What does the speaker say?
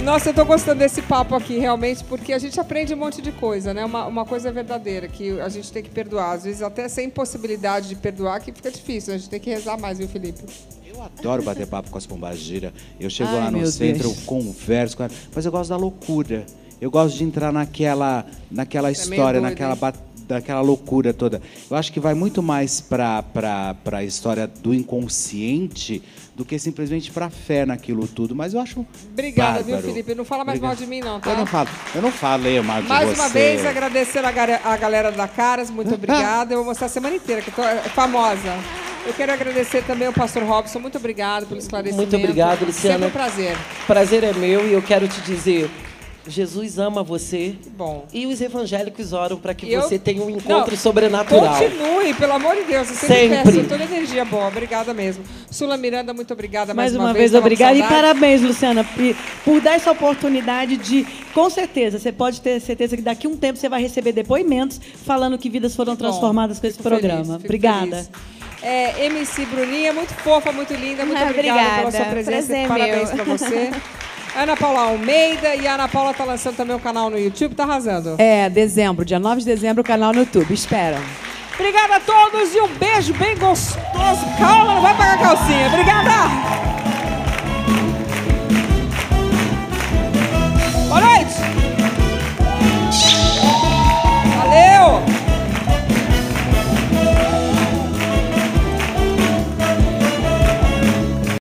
Nossa, eu tô gostando desse papo aqui, realmente, porque a gente aprende um monte de coisa, né? Uma coisa verdadeira, que a gente tem que perdoar. Às vezes, até sem possibilidade de perdoar, que fica difícil. A gente tem que rezar mais, viu, Felipe? Eu adoro bater papo com as pombagiras. Eu chego lá no centro, eu converso com ela, mas eu gosto da loucura. Eu gosto de entrar naquela história, daquela loucura toda. Eu acho que vai muito mais para a história do inconsciente do que simplesmente para a fé naquilo tudo. Mas eu acho Obrigada, bárbaro. viu, Felipe? Não fala mais mal de mim, não, tá? Eu não falei mal de você. Mais uma vez, agradecer a galera da Caras. Muito obrigada. Eu vou mostrar a semana inteira, que eu tô famosa. Eu quero agradecer também ao pastor Robson. Muito obrigado pelo esclarecimento. Muito obrigado, Luciana. Sempre um prazer. Prazer é meu e eu quero te dizer... Jesus ama você. Que bom. E os evangélicos oram para que você tenha um encontro sobrenatural. Continue, pelo amor de Deus. Eu sempre peço toda energia boa. Obrigada mesmo. Sula Miranda, muito obrigada mais uma vez. Obrigada. E parabéns, Luciana, por dar essa oportunidade de... Com certeza, você pode ter certeza que daqui a um tempo você vai receber depoimentos falando que vidas foram transformadas com esse programa. Obrigada. MC Bruninha, muito fofa, muito linda. Muito obrigada pela sua presença. Prazer Parabéns para você. Ana Paula Almeida, e a Ana Paula está lançando também um canal no YouTube, está arrasando. Dezembro, dia 9 de dezembro, o canal no YouTube. Espera. Obrigada a todos e um beijo bem gostoso. Calma, não vai pagar a calcinha. Obrigada!